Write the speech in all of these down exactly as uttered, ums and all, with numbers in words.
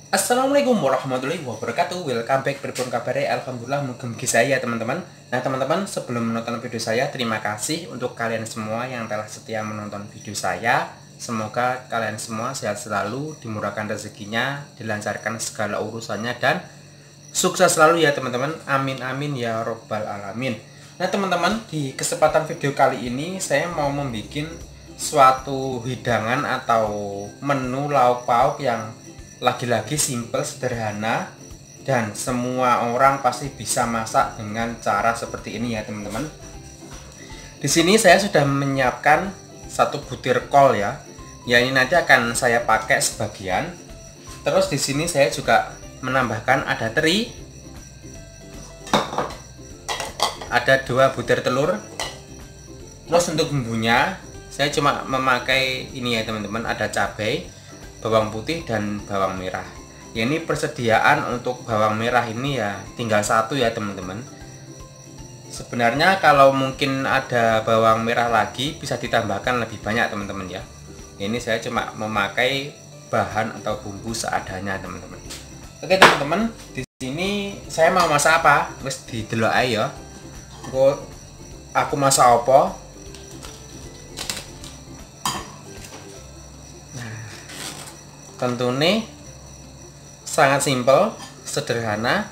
Assalamualaikum warahmatullahi wabarakatuh. Welcome back, pripun kabare? Alhamdulillah, mugi-mugi saya teman-teman. Nah teman-teman, sebelum menonton video saya, terima kasih untuk kalian semua yang telah setia menonton video saya. Semoga kalian semua sehat selalu, dimurahkan rezekinya, dilancarkan segala urusannya, dan sukses selalu ya teman-teman. Amin amin ya robbal alamin. Nah teman-teman, di kesempatan video kali ini saya mau membuat suatu hidangan atau menu lauk pauk yang lagi-lagi simple, sederhana, dan semua orang pasti bisa masak dengan cara seperti ini ya teman-teman. Di sini saya sudah menyiapkan satu butir kol ya. Ya ini nanti akan saya pakai sebagian. Terus di sini saya juga menambahkan ada teri, ada dua butir telur. Terus untuk bumbunya saya cuma memakai ini ya teman-teman, ada cabai, bawang putih, dan bawang merah. Ya, ini persediaan untuk bawang merah ini ya tinggal satu ya teman-teman. Sebenarnya kalau mungkin ada bawang merah lagi bisa ditambahkan lebih banyak teman-teman ya. Ini saya cuma memakai bahan atau bumbu seadanya teman-teman. Oke teman-teman, di sini saya mau masak apa? Wes didelok ae ya. Engko aku masak apa? Tentunya sangat simpel, sederhana,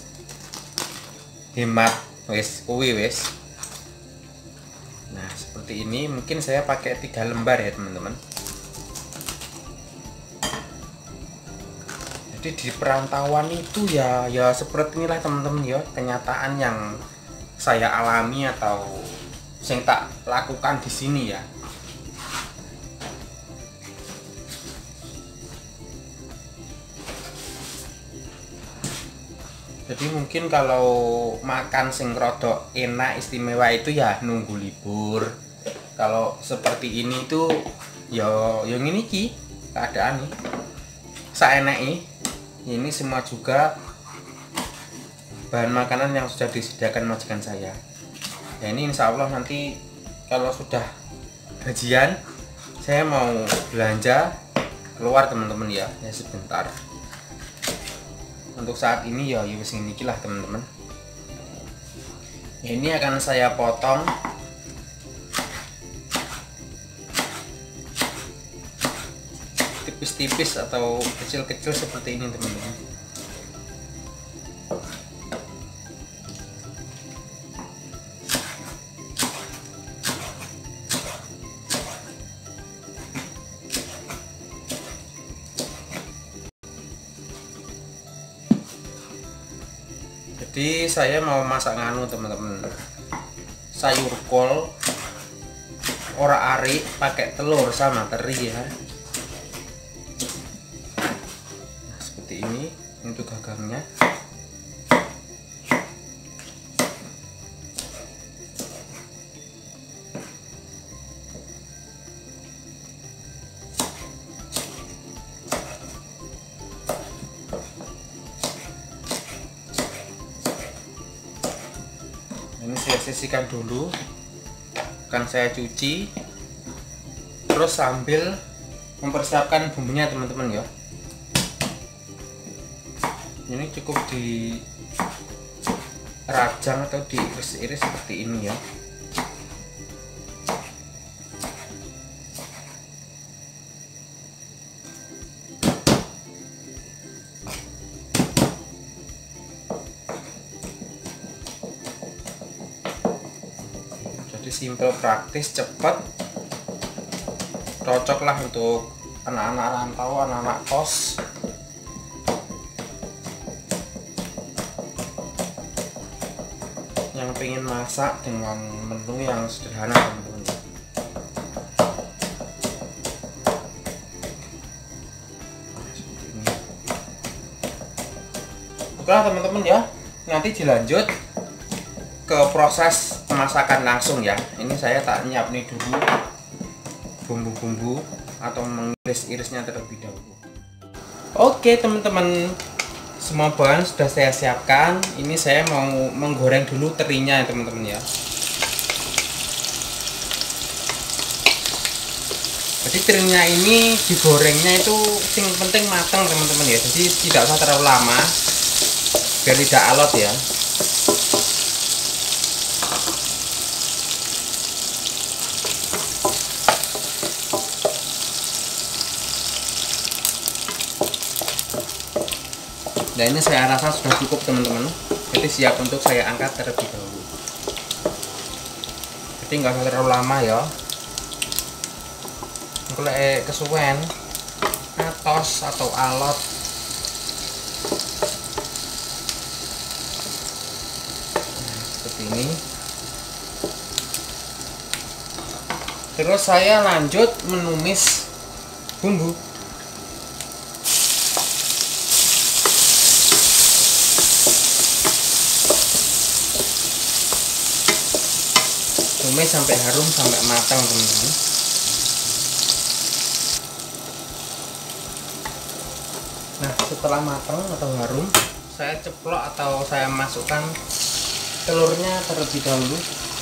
hemat, wes kuwi wes. Nah seperti ini, mungkin saya pakai tiga lembar ya teman-teman. Jadi di perantauan itu ya ya seperti inilah teman-teman ya, kenyataan yang saya alami atau yang tak lakukan di sini ya. Jadi mungkin kalau makan sing rodok enak istimewa itu ya nunggu libur. Kalau seperti ini tuh ya yang ini ki keadaan nih. Saeneke ini semua juga bahan makanan yang sudah disediakan majikan saya. Ya ini insya Allah nanti kalau sudah gajian saya mau belanja keluar teman-teman ya, ya sebentar. Untuk saat ini ya ya wis ngene iki lah teman-teman. Ya, ini akan saya potong tipis-tipis atau kecil-kecil seperti ini teman-teman. Jadi saya mau masak nganu teman-teman, sayur kol ora ari pakai telur sama teri ya. Nah, seperti ini untuk gagangnya. Ini saya sisihkan dulu, akan saya cuci, terus sambil mempersiapkan bumbunya teman-teman ya. Ini cukup di rajang atau diiris-iris seperti ini ya. Simple, praktis, cepat, cocok lah untuk anak-anak rantau, anak-anak kos. Yang pengen masak dengan menu yang sederhana teman-teman. Oke lah teman-teman ya, nanti dilanjut ke proses pemasakan langsung ya. Ini saya tak nyiap nih dulu bumbu-bumbu atau mengiris-irisnya terlebih dahulu. Oke teman-teman, semua bahan sudah saya siapkan. Ini saya mau menggoreng dulu terinya ya teman-teman ya. Jadi terinya ini digorengnya itu yang penting matang teman-teman ya, jadi tidak usah terlalu lama biar tidak alot ya. Nah ini saya rasa sudah cukup teman-teman, jadi siap untuk saya angkat terlebih dahulu. Jadi nggak usah terlalu lama ya, kalau kesuwen atos atau alot. Nah, seperti ini. Terus saya lanjut menumis bumbu. Tumis sampai harum, sampai matang teman-teman. Nah setelah matang atau harum, saya ceplok atau saya masukkan telurnya terlebih dahulu.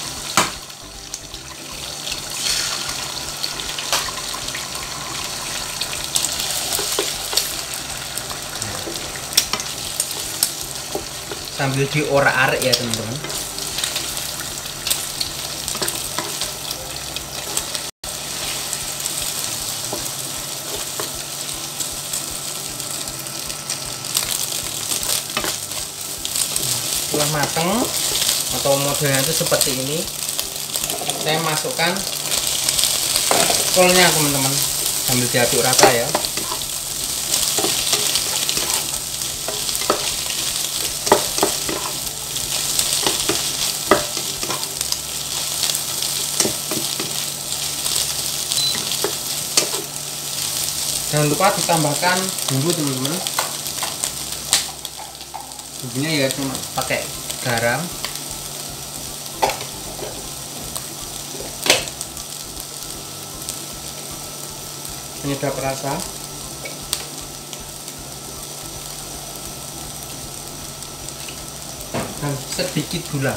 Sambil diorak-arik ya teman-teman. Setelah matang atau modelnya itu seperti ini, saya masukkan kolnya teman-teman, sambil diaduk rata ya. Jangan lupa ditambahkan bumbu teman-teman. Bumbunya ya cuma pakai garam, penyedap rasa, dan sedikit gula.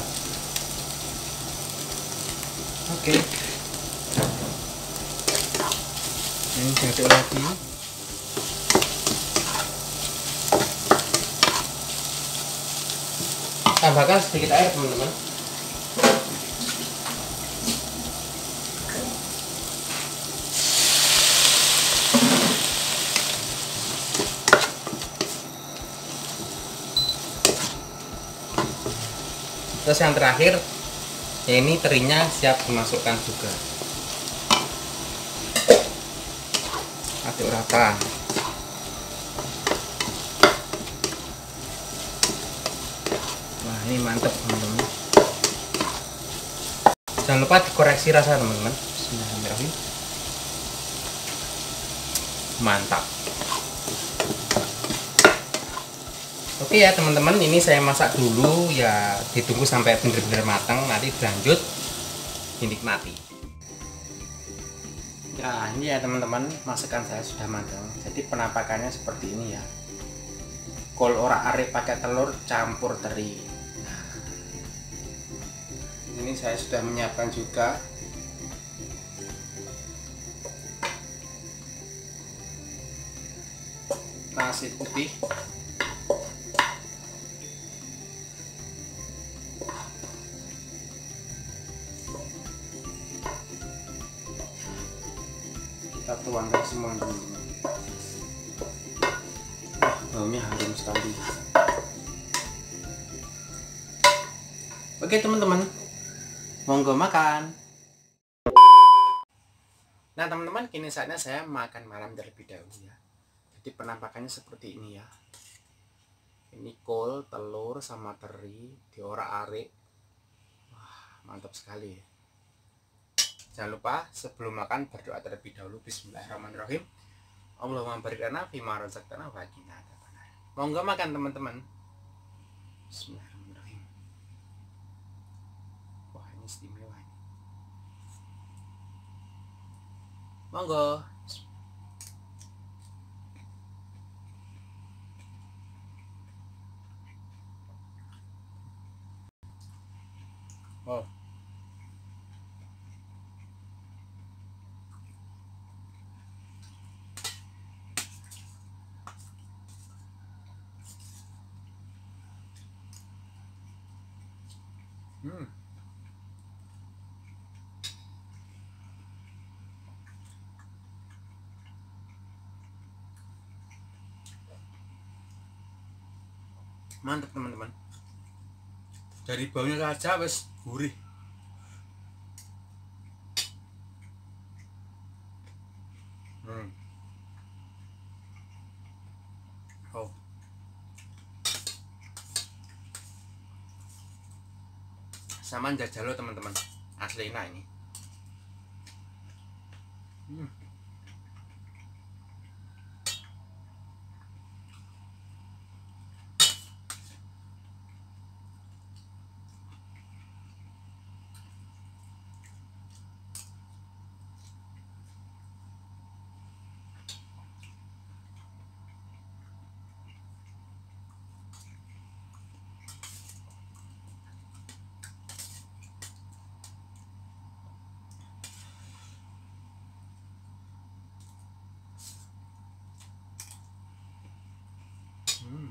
Oke, ini diaduk lagi. Tambahkan sedikit air teman-teman. Terus yang terakhir ya, ini terinya siap dimasukkan juga. Aduk rata. Wah ini mantep teman-teman. Jangan lupa dikoreksi rasa teman-teman. Bismillahirrahmanirrahim. Mantap. Oke ya teman-teman, ini saya masak dulu ya, ditunggu sampai benar-benar matang, nanti lanjut dinikmati. Nah ini ya teman-teman, masakan saya sudah matang. Jadi penampakannya seperti ini ya. Kol orak-arik pakai telur campur teri. Nah, ini saya sudah menyiapkan juga nasi putih. Kita tuangkan semua teman-teman. Baunya harum sekali. Oke teman-teman, monggo makan. Nah teman-teman, kini saatnya saya makan malam terlebih dahulu ya. Jadi penampakannya seperti ini ya. Ini kol, telur, sama teri diorak-arik. Wah mantap sekali ya. Jangan lupa sebelum makan berdoa terlebih dahulu. Bismillahirrahmanirrahim. Allahumma barik lana fima razaqtana wa qina adzabannar. Monggo makan teman-teman. Bismillahirrahmanirrahim. Wah ini istimewa ini. Monggo. Wow. Hmm. Mantap teman-teman. Dari baunya saja wes gurih. Hmm. Oh. Sama jajal lo teman-teman. Asli enak ini. Hmm. Hmm.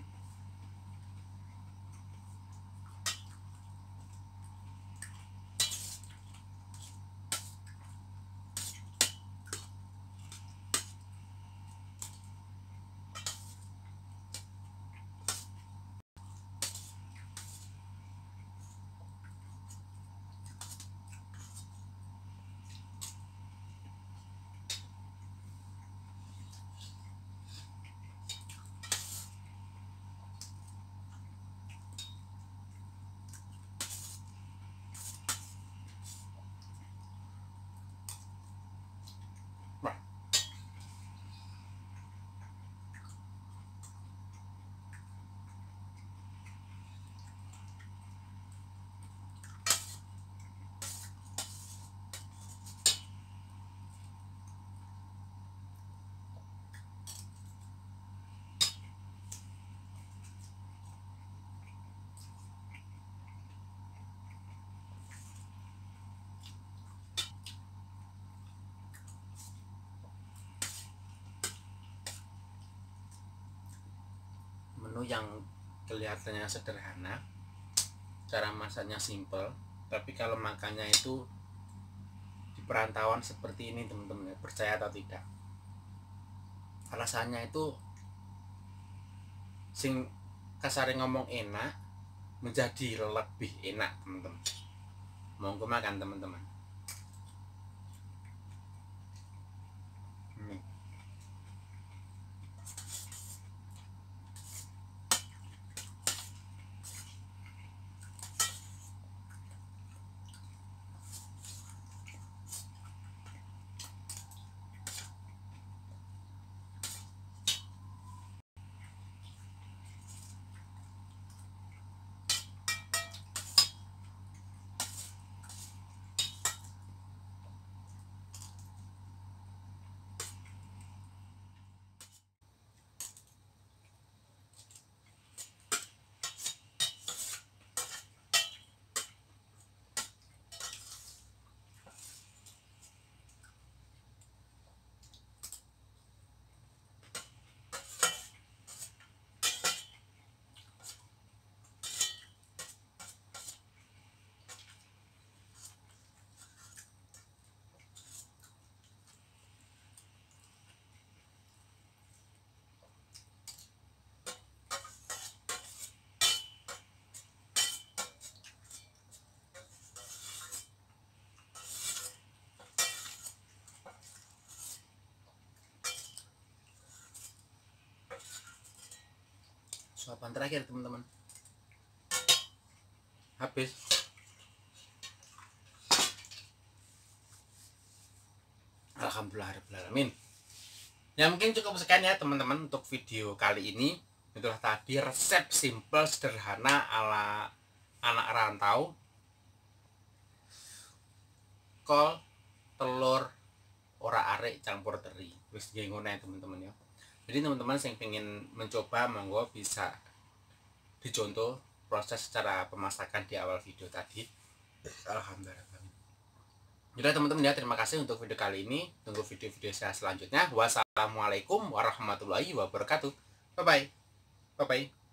Wah. Menu yang kelihatannya sederhana, cara masaknya simple, tapi kalau makannya itu di perantauan seperti ini teman-teman, percaya atau tidak, alasannya itu sing kasare ngomong enak menjadi lebih enak teman-teman. Monggo makan teman-teman. Hmm. Suapan terakhir teman-teman, habis. Alhamdulillahirrahmanirrahim. Ya mungkin cukup sekian ya teman-teman untuk video kali ini. Itulah tadi resep simple sederhana ala anak rantau, kol, telur, ora arek campur teri. Wis nggih ngono ya teman-teman ya. Jadi teman-teman yang pengen mencoba monggo bisa dicontoh proses secara pemasakan di awal video tadi. Alhamdulillah. Jadi teman-teman ya, terima kasih untuk video kali ini. Tunggu video-video saya selanjutnya. Wassalamualaikum warahmatullahi wabarakatuh. Bye bye. Bye bye.